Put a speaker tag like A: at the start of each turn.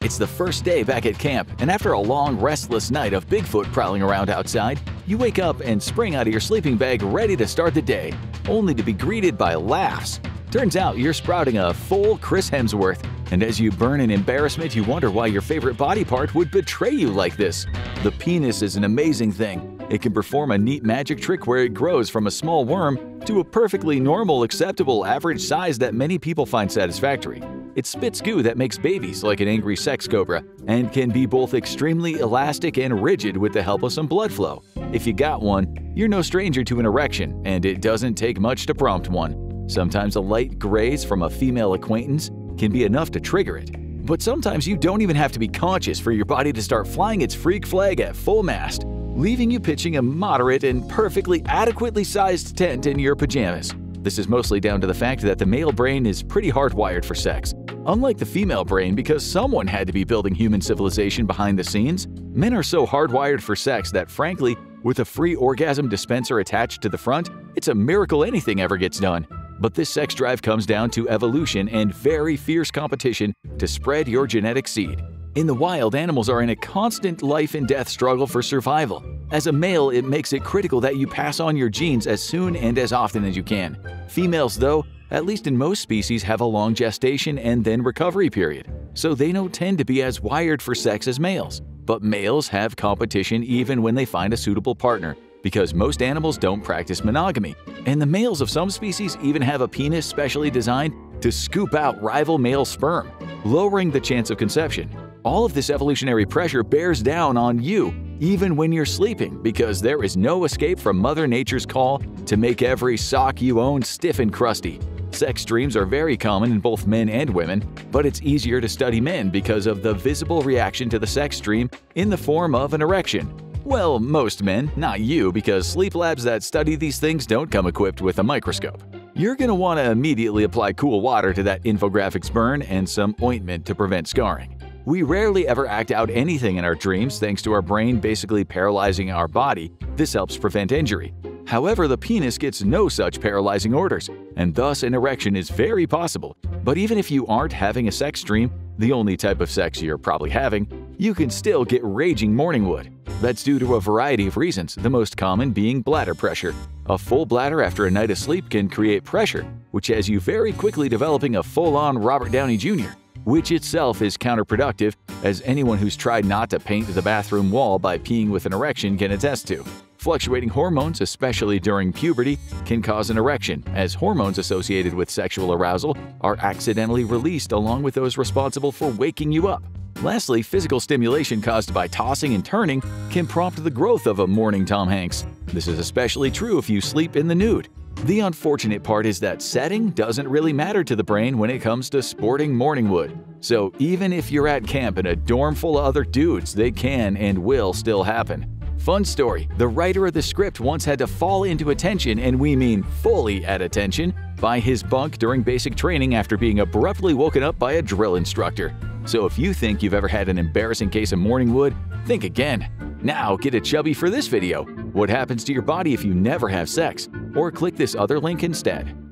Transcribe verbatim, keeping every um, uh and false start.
A: It's the first day back at camp, and after a long, restless night of Bigfoot prowling around outside, you wake up and spring out of your sleeping bag ready to start the day, only to be greeted by laughs. Turns out you're sprouting a full Chris Hemsworth, and as you burn in embarrassment, you wonder why your favorite body part would betray you like this. The penis is an amazing thing. It can perform a neat magic trick where it grows from a small worm to a perfectly normal, acceptable, average size that many people find satisfactory. It spits goo that makes babies like an angry sex cobra, and can be both extremely elastic and rigid with the help of some blood flow. If you got one, you're no stranger to an erection, and it doesn't take much to prompt one. Sometimes a light graze from a female acquaintance can be enough to trigger it. But sometimes you don't even have to be conscious for your body to start flying its freak flag at full mast, leaving you pitching a moderate and perfectly adequately sized tent in your pajamas. This is mostly down to the fact that the male brain is pretty hardwired for sex. Unlike the female brain, because someone had to be building human civilization behind the scenes, men are so hardwired for sex that frankly, with a free orgasm dispenser attached to the front, it's a miracle anything ever gets done. But this sex drive comes down to evolution and very fierce competition to spread your genetic seed. In the wild, animals are in a constant life and death struggle for survival. As a male, it makes it critical that you pass on your genes as soon and as often as you can. Females, though, at least in most species, have a long gestation and then recovery period, so they don't tend to be as wired for sex as males. But males have competition even when they find a suitable partner, because most animals don't practice monogamy, and the males of some species even have a penis specially designed to scoop out rival male sperm, lowering the chance of conception. All of this evolutionary pressure bears down on you, even when you're sleeping, because there is no escape from Mother Nature's call to make every sock you own stiff and crusty. Sex dreams are very common in both men and women, but it's easier to study men because of the visible reaction to the sex dream in the form of an erection. Well, most men, not you, because sleep labs that study these things don't come equipped with a microscope. You're going to want to immediately apply cool water to that infographics burn and some ointment to prevent scarring. We rarely ever act out anything in our dreams thanks to our brain basically paralyzing our body. This helps prevent injury. However, the penis gets no such paralyzing orders, and thus an erection is very possible. But even if you aren't having a sex dream, the only type of sex you're probably having, you can still get raging morning wood. That's due to a variety of reasons, the most common being bladder pressure. A full bladder after a night of sleep can create pressure, which has you very quickly developing a full-on Robert Downey Junior, which itself is counterproductive, as anyone who's tried not to paint the bathroom wall by peeing with an erection can attest to. Fluctuating hormones, especially during puberty, can cause an erection, as hormones associated with sexual arousal are accidentally released along with those responsible for waking you up. Lastly, physical stimulation caused by tossing and turning can prompt the growth of a morning Tom Hanks. This is especially true if you sleep in the nude. The unfortunate part is that setting doesn't really matter to the brain when it comes to sporting morning wood. So even if you're at camp in a dorm full of other dudes, they can and will still happen. Fun story, the writer of the script once had to fall into attention, and we mean fully at attention, by his bunk during basic training after being abruptly woken up by a drill instructor. So if you think you've ever had an embarrassing case of morning wood, think again. Now get a chubby for this video. What happens to your body if you never have sex? Or click this other link instead.